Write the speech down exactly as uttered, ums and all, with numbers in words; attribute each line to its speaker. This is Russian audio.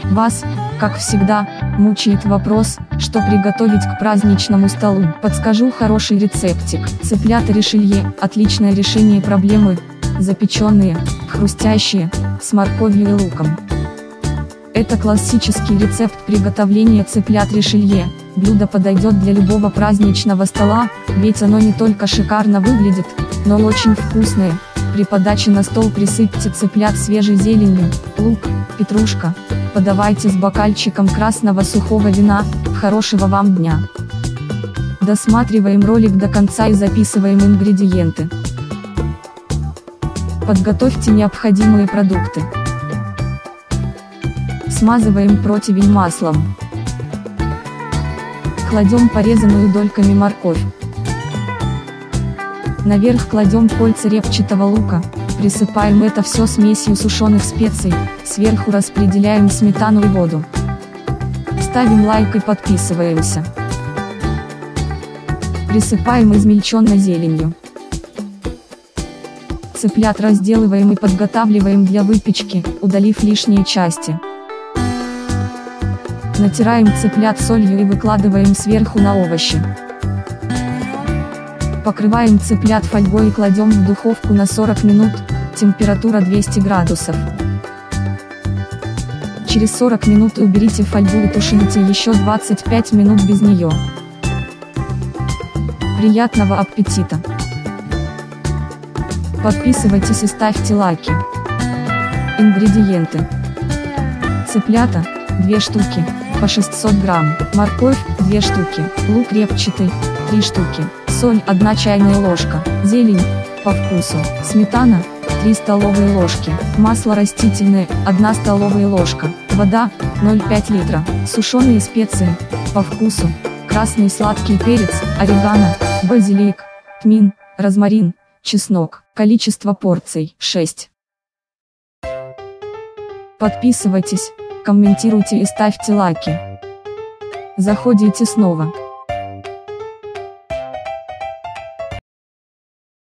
Speaker 1: Вас, как всегда, мучает вопрос, что приготовить к праздничному столу. Подскажу хороший рецептик. Цыплята решелье – отличное решение проблемы. Запеченные, хрустящие, с морковью и луком. Это классический рецепт приготовления цыплят решелье. Блюдо подойдет для любого праздничного стола, ведь оно не только шикарно выглядит, но и очень вкусное. При подаче на стол присыпьте цыплят свежей зеленью, лук, петрушка. Подавайте с бокальчиком красного сухого вина. Хорошего вам дня! Досматриваем ролик до конца и записываем ингредиенты. Подготовьте необходимые продукты. Смазываем противень маслом. Кладем порезанную дольками морковь. Наверх кладем кольца репчатого лука, присыпаем это все смесью сушеных специй, сверху распределяем сметану и воду. Ставим лайк и подписываемся. Присыпаем измельченной зеленью. Цыплят разделываем и подготавливаем для выпечки, удалив лишние части. Натираем цыплят солью и выкладываем сверху на овощи. Покрываем цыплят фольгой и кладем в духовку на сорок минут, температура двести градусов. Через сорок минут уберите фольгу и тушите еще двадцать пять минут без нее. Приятного аппетита! Подписывайтесь и ставьте лайки. Ингредиенты. Цыплята – две штуки, по шестьсот грамм, морковь – две штуки, лук репчатый – три штуки, соль – одна чайная ложка, зелень – по вкусу, сметана – три столовые ложки, масло растительное – одна столовая ложка, вода – ноль целых пять литра, сушеные специи – по вкусу, красный сладкий перец, орегано, базилик, тмин, розмарин, чеснок. Количество порций – шесть. Подписывайтесь, комментируйте и ставьте лайки. Заходите снова.